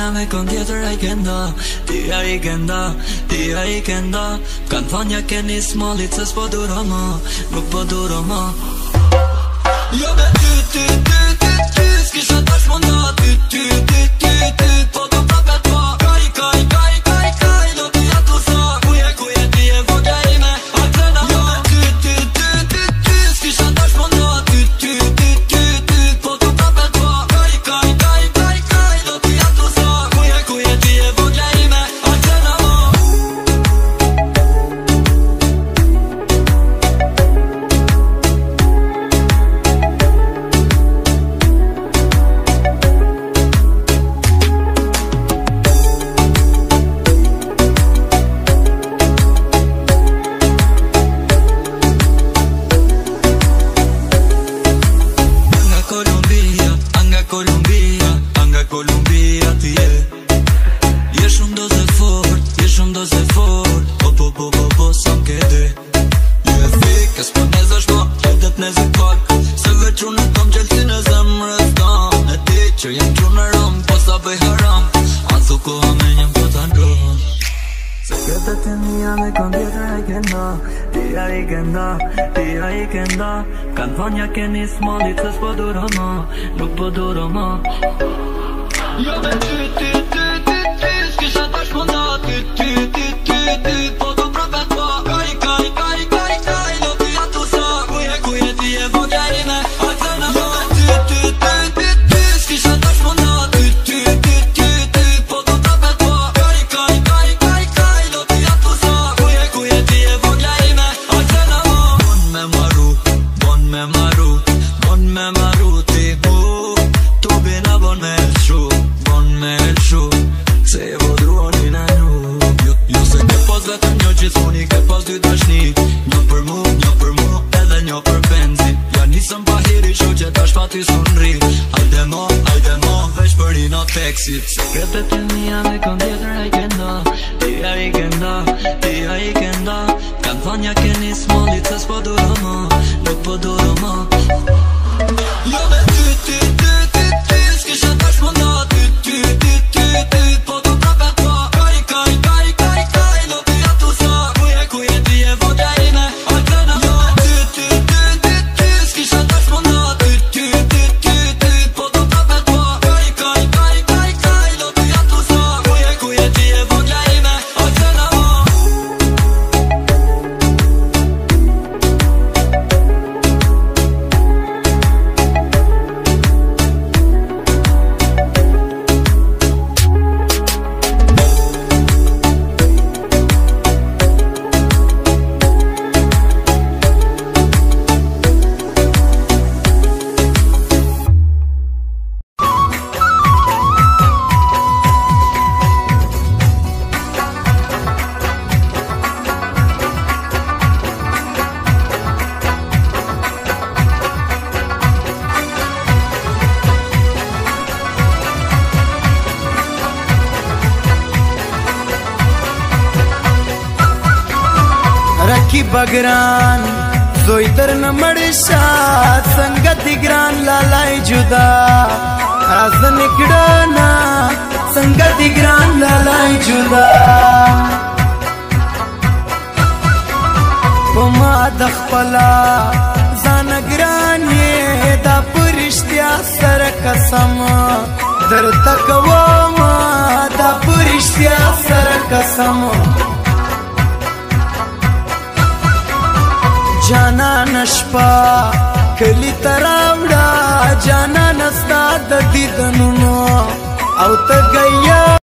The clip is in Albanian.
mia me kon tjetër ai kenda, ti ai kenda, ti ai kenda. Kan thonë ja keni smallit se s'po duro ma, nuk po duro ma. Jo me ty, s'kisha tash munda, ty, po do prapet pa. Kaj, do t'ja tu sa, kuje ti e vogja ime, aktena ma. Jo me ty, s'kisha tash munda, ty, po do prapet pa. Kaj, do t'ja tu sa, kuje ti e vogja ime, aktena ma. Colombia ti je. Je shumë doze fort, po, sa m'kede. Je e fik, e s'po nezesh ma, qetet nezit pak. Se veç unë kom qelsin e zemrës tam. E ti që jem qunë në ram, po sa bëj haram. Azu ko amenjem po ta ndron. Sekretet e mija me kon tjetër ai kenda, ti ai kenda. Kan thonë ja keni smallit se s'po duro ma, nuk po duro ma. Jo me ty, s'kisha tash munda, ty, po do prapet pa. Kaj, do t'ja tu sa, kuje ti e vogja ime, aktena ma. Jo me ty, s'kisha tash munda, ty, po do prapet pa. Kaj, do t'ja tu sa, kuje ti e vogja ime, aktena ma. Bon me maru ti mu, tu bina bon me lëshu, se e vodruoni në nu. Jo se ke pas vetëm një gjithmoni, ke pas dy dashni. Një për mu, edhe një për benzi. Ja nisëm pa hiri, sho që tash pa ty sunri. Hajde mo, veç për i not teksit. Sekretet e mija me kon tjetër ai kenda, ti ai kenda. Kan thonë ja keni smallit se s'po duro ma, nuk po duro ma. Jo me ty, s'kisha tash munda, ty, po do prapet pa. Kaj, do t'ja tu sa, kuje ti e vogja ime, aktena ma. Jo me ty, s'kisha tash munda, ty, po do prapet pa. Kaj, do t'ja tu sa, kuje ti e vogja ime, aktena ma. रखी बगरान जोई तर न मड़शात संगति ग्रान लालाई जुदा राज निकड़ना संगति ग्रान लालाई जुदा पमा दखपला जान ग्रान ये दा पुरिश्त्या सर कसम दर तक वो मा दा पुरिश्त्या सर कसम जाना नशपा कली तरावड़ा जाना नस्ता दीदनुनो औ त गया